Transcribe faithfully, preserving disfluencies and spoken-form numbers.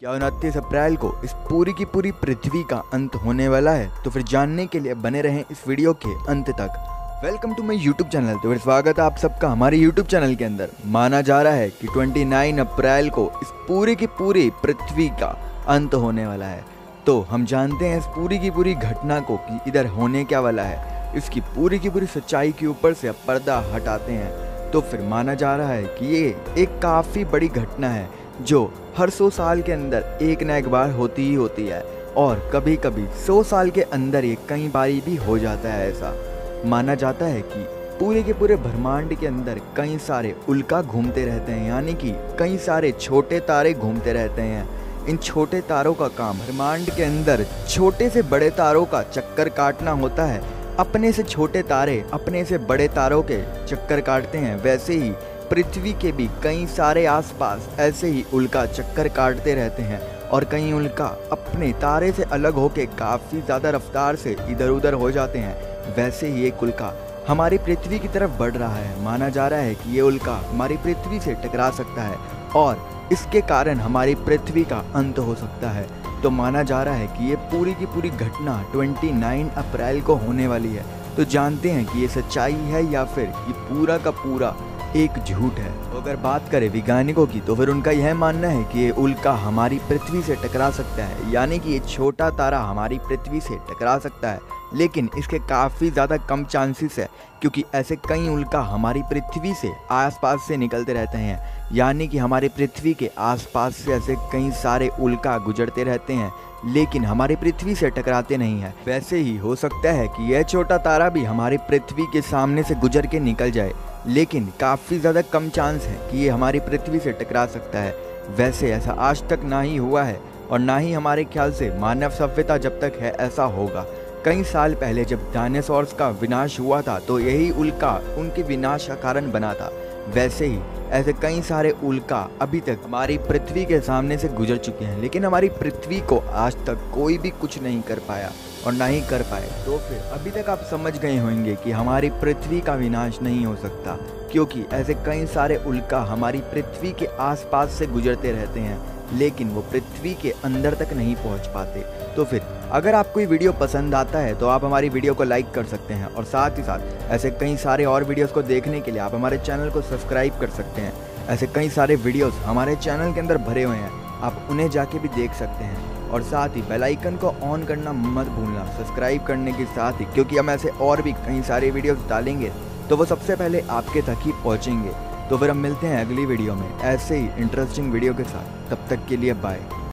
क्या उनतीस अप्रैल को इस पूरी की पूरी पृथ्वी का अंत होने वाला है? तो फिर जानने के लिए बने रहें इस वीडियो के अंत तक। Welcome to my YouTube channel. तो फिर स्वागत है आप सबका हमारे यूट्यूब चैनल के अंदर। माना जा रहा है कि उनतीस अप्रैल को इस पूरी की पूरी पृथ्वी का अंत होने वाला है। तो हम जानते हैं इस पूरी की पूरी घटना को कि इधर होने क्या वाला है। इसकी पूरी की पूरी सच्चाई के ऊपर से अब पर्दा हटाते हैं। तो फिर माना जा रहा है कि ये एक काफ़ी बड़ी घटना है जो हर सौ साल के अंदर एक न एक बार होती ही होती है, और कभी कभी सौ साल के अंदर ये कई बारी भी हो जाता है। ऐसा माना जाता है कि पूरे के पूरे ब्रह्मांड के अंदर कई सारे उल्का घूमते रहते हैं, यानी कि कई सारे छोटे तारे घूमते रहते हैं। इन छोटे तारों का काम ब्रह्मांड के अंदर छोटे से बड़े तारों का चक्कर काटना होता है। अपने से छोटे तारे अपने से बड़े तारों के चक्कर काटते हैं, वैसे ही पृथ्वी के भी कई सारे आसपास ऐसे ही उल्का चक्कर काटते रहते हैं, और कई उल्का अपने तारे से अलग होकर काफ़ी ज़्यादा रफ्तार से इधर उधर हो जाते हैं। वैसे ही एक उल्का हमारी पृथ्वी की तरफ बढ़ रहा है। माना जा रहा है कि ये उल्का हमारी पृथ्वी से टकरा सकता है और इसके कारण हमारी पृथ्वी का अंत हो सकता है। तो माना जा रहा है कि ये पूरी की पूरी घटना उनतीस अप्रैल को होने वाली है। तो जानते हैं कि ये सच्चाई है या फिर ये पूरा का पूरा एक झूठ है। तो अगर बात करें वैज्ञानिकों की, तो फिर उनका यह मानना है कि ये उल्का हमारी पृथ्वी से टकरा सकता है, यानी कि ये छोटा तारा हमारी पृथ्वी से टकरा सकता है, लेकिन इसके काफ़ी ज़्यादा कम चांसेस है, क्योंकि ऐसे कई उल्का हमारी पृथ्वी से आसपास से निकलते रहते हैं। यानी कि हमारी पृथ्वी के आसपास से ऐसे कई सारे उल्का गुजरते रहते हैं, लेकिन हमारी पृथ्वी से टकराते नहीं हैं। वैसे ही हो सकता है कि यह छोटा तारा भी हमारी पृथ्वी के सामने से गुजर के निकल जाए, लेकिन काफ़ी ज़्यादा कम चांस है कि ये हमारी पृथ्वी से टकरा सकता है। वैसे ऐसा आज तक ना ही हुआ है, और ना ही हमारे ख्याल से मानव सभ्यता जब तक है ऐसा होगा। कई साल पहले जब डायनासोर्स का विनाश हुआ था, तो यही उल्का उनके विनाश का कारण बना था। वैसे ही ऐसे कई सारे उल्का अभी तक हमारी पृथ्वी के सामने से गुजर चुके हैं, लेकिन हमारी पृथ्वी को आज तक कोई भी कुछ नहीं कर पाया और ना ही कर पाए। तो फिर अभी तक आप समझ गए होंगे कि हमारी पृथ्वी का विनाश नहीं हो सकता, क्योंकि ऐसे कई सारे उल्का हमारी पृथ्वी के आसपास से गुजरते रहते हैं, लेकिन वो पृथ्वी के अंदर तक नहीं पहुंच पाते। तो फिर अगर आपको ये वीडियो पसंद आता है तो आप हमारी वीडियो को लाइक कर सकते हैं, और साथ ही साथ ऐसे कई सारे और वीडियोस को देखने के लिए आप हमारे चैनल को सब्सक्राइब कर सकते हैं। ऐसे कई सारे वीडियोस हमारे चैनल के अंदर भरे हुए हैं, आप उन्हें जाके भी देख सकते हैं। और साथ ही बेल आइकन को ऑन करना मत भूलना सब्सक्राइब करने के साथ ही, क्योंकि हम ऐसे और भी कई सारे वीडियोस डालेंगे तो वो सबसे पहले आपके तक ही पहुँचेंगे। तो फिर हम मिलते हैं अगली वीडियो में ऐसे ही इंटरेस्टिंग वीडियो के साथ। तब तक के लिए बाय।